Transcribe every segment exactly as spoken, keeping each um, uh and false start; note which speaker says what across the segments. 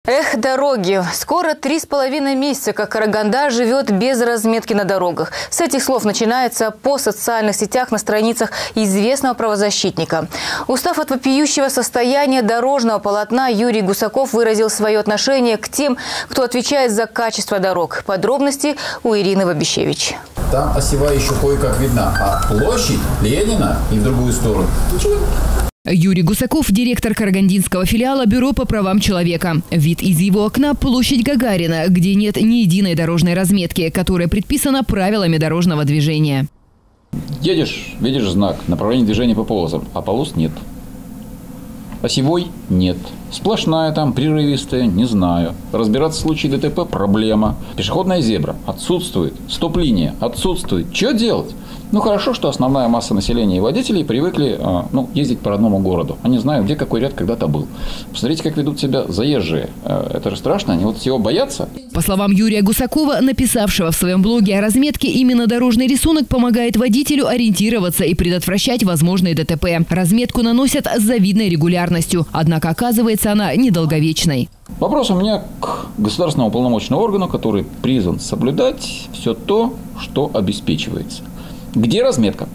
Speaker 1: Эх, дороги. Скоро три с половиной месяца, как Караганда живет без разметки на дорогах. С этих слов начинается по социальных сетях на страницах известного правозащитника. Устав от вопиющего состояния дорожного полотна, Юрий Гусаков выразил свое отношение к тем, кто отвечает за качество дорог. Подробности у Ирины Вабищевич.
Speaker 2: Там осева еще кое-как видна, а площадь Ленина и в другую сторону ничего.
Speaker 3: Юрий Гусаков – директор карагандинского филиала Бюро по правам человека. Вид из его окна – площадь Гагарина, где нет ни единой дорожной разметки, которая предписана правилами дорожного движения.
Speaker 2: Едешь, видишь знак, направление движения по полосам, а полос нет. Осевой нет. Сплошная там, прерывистая, не знаю. Разбираться в случае ДТП – проблема. Пешеходная зебра отсутствует. Стоп-линия отсутствует. Что делать? Ну, хорошо, что основная масса населения и водителей привыкли ну, ездить по родному городу. Они знают, где какой ряд когда-то был. Посмотрите, как ведут себя заезжие. Это же страшно, они вот всего боятся.
Speaker 3: По словам Юрия Гусакова, написавшего в своем блоге о разметке, именно дорожный рисунок помогает водителю ориентироваться и предотвращать возможные ДТП. Разметку наносят с завидной регулярностью. Однако оказывается она недолговечной.
Speaker 2: Вопрос у меня к государственному уполномоченному органу, который призван соблюдать все то, что обеспечивается. Где разметка?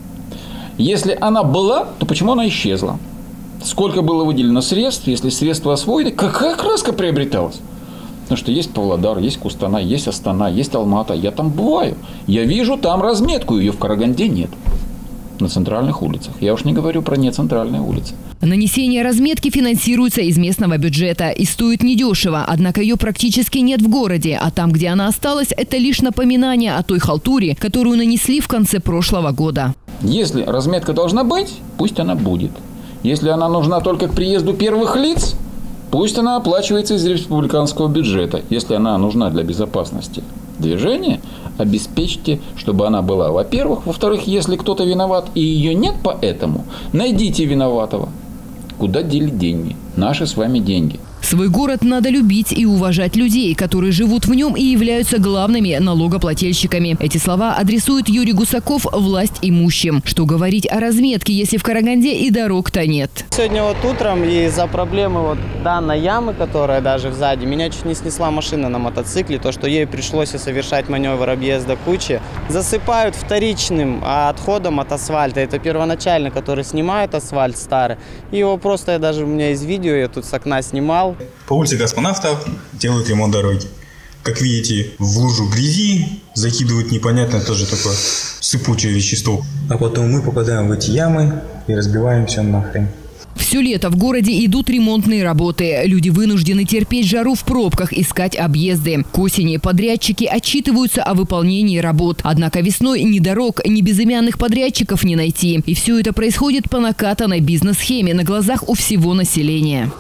Speaker 2: Если она была, то почему она исчезла? Сколько было выделено средств? Если средства освоены, какая краска приобреталась? Потому что есть Павлодар, есть Кустана, есть Астана, есть Алмата. Я там бываю. Я вижу там разметку, ее в Караганде нет. На центральных улицах. Я уж не говорю про нецентральные улицы.
Speaker 3: Нанесение разметки финансируется из местного бюджета и стоит недешево, однако ее практически нет в городе, а там, где она осталась, это лишь напоминание о той халтуре, которую нанесли в конце прошлого года.
Speaker 2: Если разметка должна быть, пусть она будет. Если она нужна только к приезду первых лиц, пусть она оплачивается из республиканского бюджета. Если она нужна для безопасности движения, обеспечьте, чтобы она была, во-первых. Во-вторых, если кто-то виноват и ее нет поэтому, найдите виноватого. Куда дели деньги? Наши с вами деньги.
Speaker 3: Свой город надо любить и уважать людей, которые живут в нем и являются главными налогоплательщиками. Эти слова адресует Юрий Гусаков власть имущим. Что говорить о разметке, если в Караганде и дорог-то нет?
Speaker 4: Сегодня вот утром из-за проблемы вот данной ямы, которая даже сзади, меня чуть не снесла машина на мотоцикле. То, что ей пришлось совершать маневр объезда кучи. Засыпают вторичным отходом от асфальта. Это первоначально, который снимает асфальт старый. И его просто, я даже у меня есть видео, я тут с окна снимал.
Speaker 5: По улице Космонавтов делают ремонт дороги. Как видите, в лужу грязи закидывают непонятное тоже такое сыпучее вещество. А потом мы попадаем в эти ямы и разбиваемся нахрен.
Speaker 3: Все лето в городе идут ремонтные работы. Люди вынуждены терпеть жару в пробках, искать объезды. К осени подрядчики отчитываются о выполнении работ. Однако весной ни дорог, ни безымянных подрядчиков не найти. И все это происходит по накатанной бизнес-схеме на глазах у всего населения.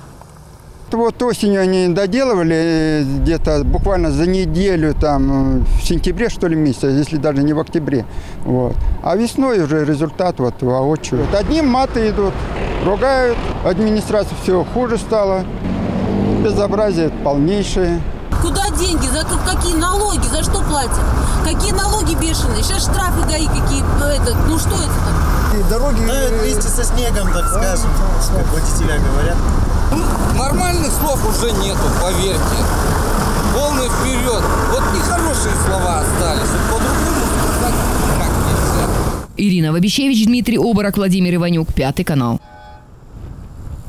Speaker 6: Вот осенью они доделывали где-то буквально за неделю, там, в сентябре, что ли, месяце, если даже не в октябре. Вот. А весной уже результат вот воочию. Вот одним маты идут, ругают, администрация все хуже стала, безобразие полнейшее.
Speaker 7: Куда деньги? За какие налоги? За что платят? Какие налоги бешеные? Сейчас штрафы ГАИ какие. Это, ну что это?
Speaker 8: Дороги вместе со снегом, так скажем, как водителя говорят.
Speaker 9: Нормальных слов уже нету, поверьте. Полный вперед. Вот нехорошие слова остались. По-другому сказать как нельзя.
Speaker 3: Ирина Вабищевич, Дмитрий Оборок, Владимир Иванюк, Пятый канал.